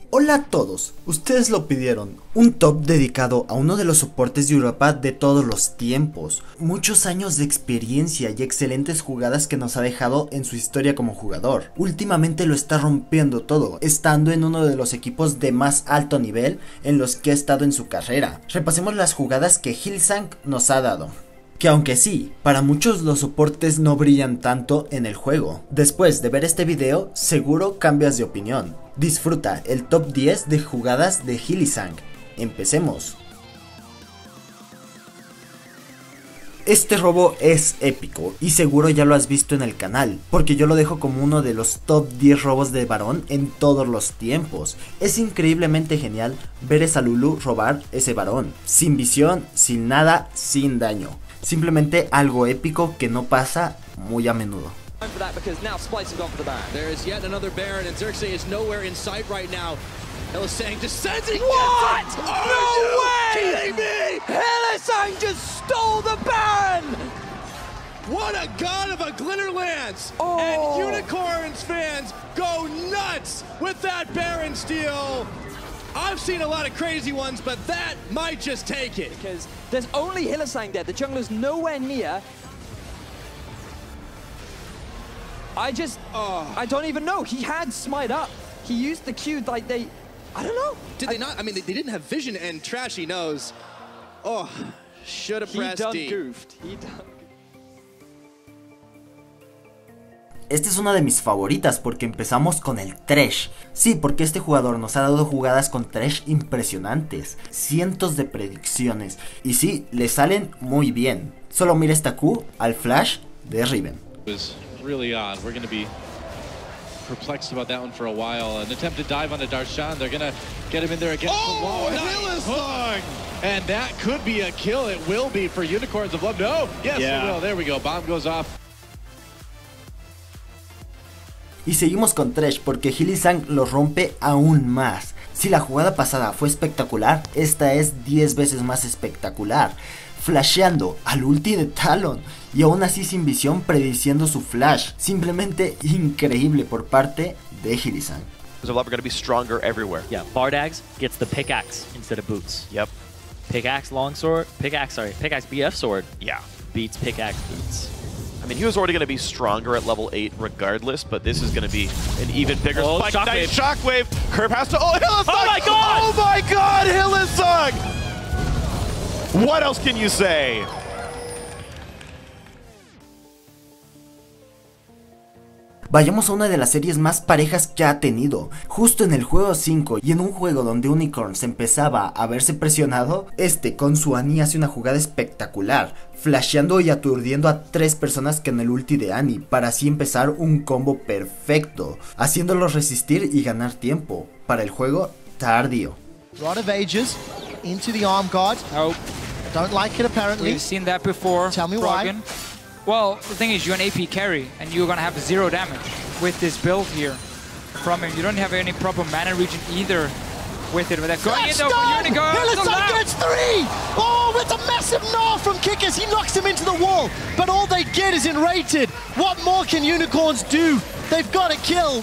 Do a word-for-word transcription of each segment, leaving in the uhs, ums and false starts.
Hola a todos, ustedes lo pidieron, un top dedicado a uno de los soportes de Europa de todos los tiempos, muchos años de experiencia y excelentes jugadas que nos ha dejado en su historia como jugador. Últimamente lo está rompiendo todo, estando en uno de los equipos de más alto nivel en los que ha estado en su carrera. Repasemos las jugadas que Hylissang nos ha dado. Que aunque sí, para muchos los soportes no brillan tanto en el juego. Después de ver este video, seguro cambias de opinión. Disfruta el top diez de jugadas de Hylissang. Empecemos. Este robo es épico y seguro ya lo has visto en el canal, porque yo lo dejo como uno de los top diez robos de varón en todos los tiempos. Es increíblemente genial ver esa Lulu robar ese varón, sin visión, sin nada, sin daño. Simplemente algo épico que no pasa muy a menudo. Hylissang just sends it. What? Are no you way! Kidding me? Hylissang just stole the Baron! What a god of a Glitterlance! Oh. And Unicorns fans go nuts with that Baron steal. I've seen a lot of crazy ones, but that might just take it. Because there's only Hylissang there. The jungler's nowhere near. I just, oh. I don't even know. He had Smite up. He used the Q like they, I don't know. Did they I, not? I mean, they, they didn't have vision, and Trashy knows. Oh, should have pressed D. He done goofed. He done. Esta es una de mis favoritas porque empezamos con el Thresh. Sí, porque este jugador nos ha dado jugadas con Thresh impresionantes, cientos de predicciones, y sí, le salen muy bien. Solo mira esta Q al flash de Riven. Really odd. We're going to be perplexed about that one for a while. An attempted dive onto Darshan. They're going to get him in there again. Oh, nice. And that could be a kill. It will be for Unicorns of Love. No, yes, yeah. It will. There we go. Bomb goes off. Y seguimos con Thresh porque Hylissang lo rompe aún más. Si la jugada pasada fue espectacular, esta es diez veces más espectacular. Flasheando al ulti de Talon y aún así sin visión prediciendo su flash. Simplemente increíble por parte de Hylissang. Are going to be stronger everywhere. Yeah, Bardags gets the pickaxe instead of boots. Yep. Pickaxe longsword, pickaxe sorry, pickaxe B F sword. Yeah. Beats pickaxe boots. I mean, he was already going to be stronger at level eight regardless, but this is going to be an even bigger oh, spike. Shockwave. Nice shockwave. Curb has to. Oh, Hylissang! Oh my god! Oh my god, Hylissang! What else can you say? Vayamos a una de las series más parejas que ha tenido. Justo en el juego cinco y en un juego donde Unicorns empezaba a verse presionado, este con su Annie hace una jugada espectacular, flasheando y aturdiendo a tres personas con el ulti de Annie para así empezar un combo perfecto, haciéndolos resistir y ganar tiempo para el juego tardío. Rod of Ages into the arm guard. Oh. Don't like it apparently. We've seen that before. Tell me Brogan. why. Well, the thing is, you're an A P carry, and you're gonna have zero damage with this build here from him. You don't have any proper mana regen either with it. With that going into Unicorn. Hylissang gets three! Oh, with a massive gnaw from Kickers. He knocks him into the wall, but all they get is enrated. What more can Unicorns do? They've got to kill.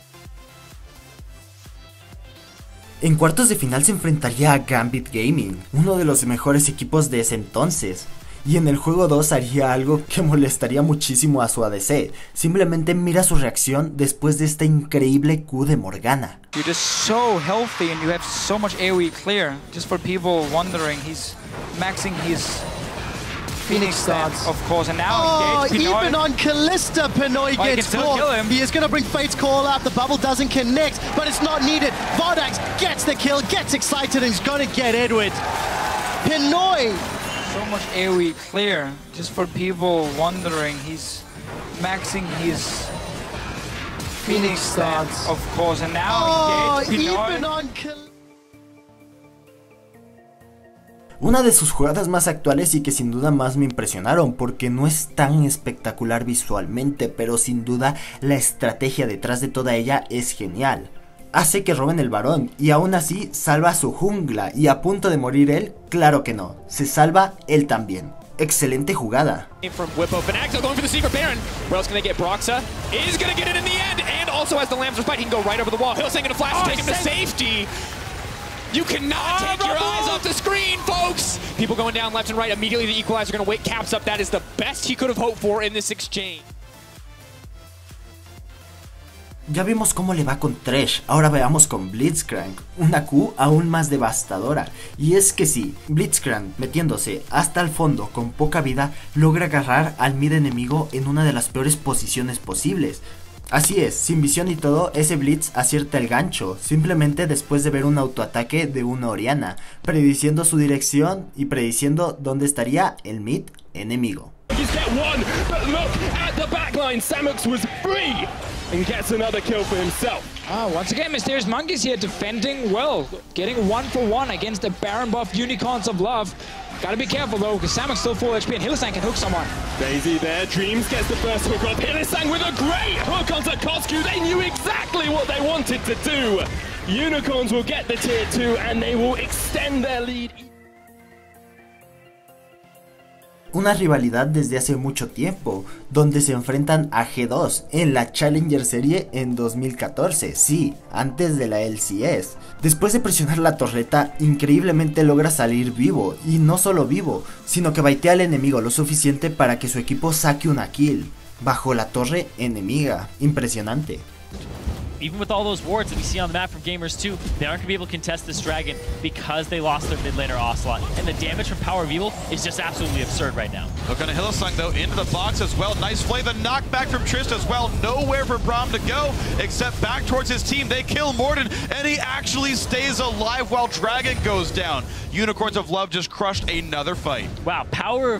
En cuartos de final se enfrentaría a Gambit Gaming, uno de los mejores equipos de ese entonces. Y en el juego dos haría algo que molestaría muchísimo a su A D C. Simplemente mira su reacción después de esta increíble Q de Morgana. You're just so healthy and you have so much AoE clear. Just for people wondering, he's maxing his Phoenix stance, of course, and now oh, he even on Kalista, Pinoy oh, gets caught. He is going to bring Fate's Call out. The bubble doesn't connect, but it's not needed. Bardags gets the kill, gets excited, and he's going to get Edward. Pinoy. So much AoE clear, just for people wondering, he's maxing his Phoenix stance, of course, and now oh, he even on Kalista. Una de sus jugadas más actuales y que sin duda más me impresionaron porque no es tan espectacular visualmente, pero sin duda la estrategia detrás de toda ella es genial. Hace que roben el varón y aún así salva a su jungla y a punto de morir él, claro que no, se salva él también. Excelente jugada. From Whippo, Fnaxo going for the secret Baron. Where else can they get Broxa? Is gonna get it in the end, and also has the Lamb's Respite. He can go right over the wall. Hillsang gonna flash to take him to safety. You cannot take your eyes off the screen, folks! People going down left and right. Immediately the Equalizer gonna wake Caps up. That is the best he could have hoped for in this exchange. Ya vimos cómo le va con Thresh, ahora veamos con Blitzcrank, una Q aún más devastadora. Y es que sí, Blitzcrank metiéndose hasta el fondo con poca vida logra agarrar al mid enemigo en una de las peores posiciones posibles. Así es, sin visión y todo, ese Blitz acierta el gancho, simplemente después de ver un autoataque de una Orianna, prediciendo su dirección y prediciendo dónde estaría el mid enemigo. And gets another kill for himself. Ah, once again, Mysterious Monkeys here defending well, getting one for one against the Baron buff Unicorns of Love. Gotta be careful though, because Samuk's still full H P and Hylissang can hook someone. Daisy there, Dreams gets the first hook off. Hylissang with a great hook onto Koskue. They knew exactly what they wanted to do. Unicorns will get the tier two and they will extend their lead. Una rivalidad desde hace mucho tiempo, donde se enfrentan a G dos en la Challenger Serie en dos mil catorce, sí, antes de la L C S. Después de presionar la torreta, increíblemente logra salir vivo, y no solo vivo, sino que baitea al enemigo lo suficiente para que su equipo saque una kill, bajo la torre enemiga. Impresionante. Even with all those wards that we see on the map from Gamers two, they aren't going to be able to contest this dragon because they lost their mid laner Ocelot. And the damage from Power of Evil is just absolutely absurd right now. Look on Hylissang though, into the box as well. Nice play, the knockback from Trist as well. Nowhere for Braum to go, except back towards his team. They kill Morden, and he actually stays alive while Dragon goes down. Unicorns of Love just crushed another fight. Wow, Power of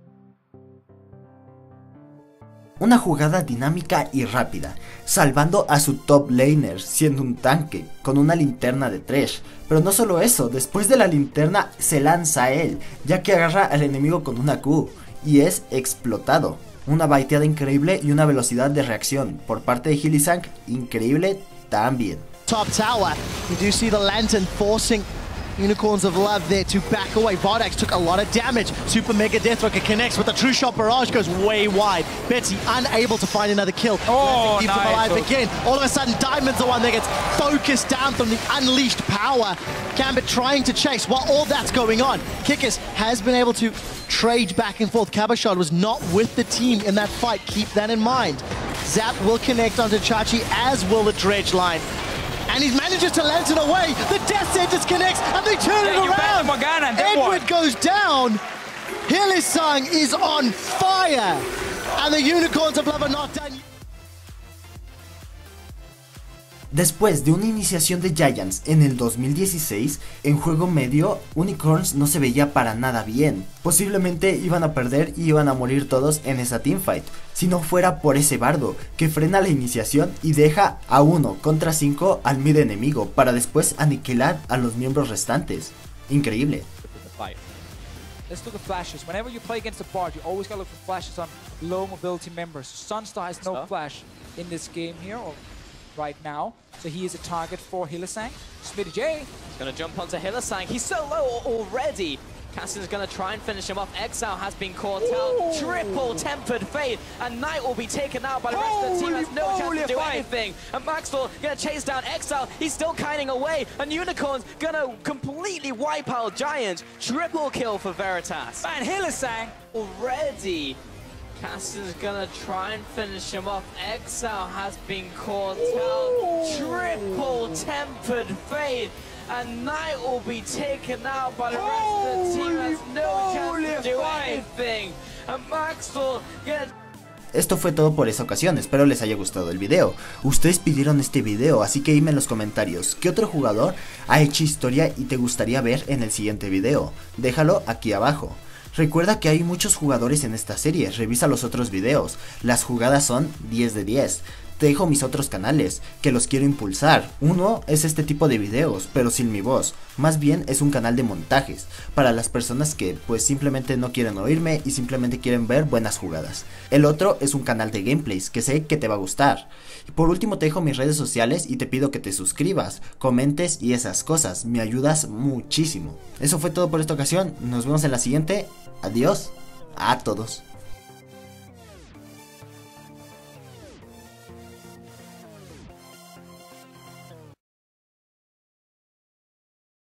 Una jugada dinámica y rápida, salvando a su top laner siendo un tanque, con una linterna de Thresh. Pero no solo eso, después de la linterna se lanza a él, ya que agarra al enemigo con una Q, y es explotado. Una baiteada increíble y una velocidad de reacción por parte de Hylissang increíble también. Top tower, you do see the lantern forcing Unicorns of Love there to back away. Vardax took a lot of damage. Super Mega Deathrocker connects, but the True Shot Barrage goes way wide. Betsy unable to find another kill. Oh, keeps nice. him alive again. All of a sudden, Diamond's the one that gets focused down from the unleashed power. Gambit trying to chase while all that's going on. Kikis has been able to trade back and forth. Cabochard was not with the team in that fight. Keep that in mind. Zap will connect onto Chachi, as will the Dredge line. And he manages to lantern away. The Death Sentence connects, and they turn yeah, it around. Morgana, Edward one. goes down. Hylissang is on fire, and the Unicorns of Love are not done. Después de una iniciación de Giants en el dos mil dieciséis, en juego medio, Unicorns no se veía para nada bien. Posiblemente iban a perder y iban a morir todos en esa teamfight, si no fuera por ese bardo, que frena la iniciación y deja a uno contra cinco al mid enemigo, para después aniquilar a los miembros restantes. Increíble. Let's look at flashes. Whenever you play against a bard, you always gotta look for flashes on low mobility members. Sunstar has no flash in this game here, or right now, so he is a target for Hylissang. Smitty J. He's gonna jump onto Hylissang. He's so low already. Cassian's gonna try and finish him off. Exile has been caught out. Triple Tempered Fate. And Knight will be taken out by the rest of the team. Has no chance to do anything. And Maxwell gonna chase down Exile. He's still kiting away. And Unicorns gonna completely wipe out Giant. Triple kill for Veritas. Man, Hylissang already. Cassian's gonna try and finish him off. Exile has been caught out. Triple Tempered Fate. And Knight will be taken out by the rest of the team. Has no chance to do anything. And Maxwell gonna... Esto fue todo por esa ocasión, espero les haya gustado el video. Ustedes pidieron este video, así que dime en los comentarios qué otro jugador ha hecho historia y te gustaría ver en el siguiente video. Déjalo aquí abajo. Recuerda que hay muchos jugadores en esta serie, revisa los otros videos, las jugadas son diez de diez. Te dejo mis otros canales, que los quiero impulsar. Uno es este tipo de videos, pero sin mi voz. Más bien es un canal de montajes, para las personas que pues simplemente no quieren oírme y simplemente quieren ver buenas jugadas. El otro es un canal de gameplays, que sé que te va a gustar. Y por último te dejo mis redes sociales y te pido que te suscribas, comentes y esas cosas, me ayudas muchísimo. Eso fue todo por esta ocasión, nos vemos en la siguiente, adiós a todos.